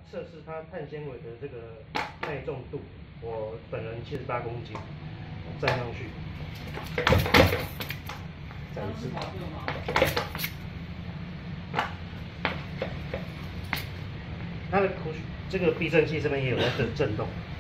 测试它碳纤维的这个耐重度，我本人78公斤，站上去，展示。它的这个避震器这边也有在震动。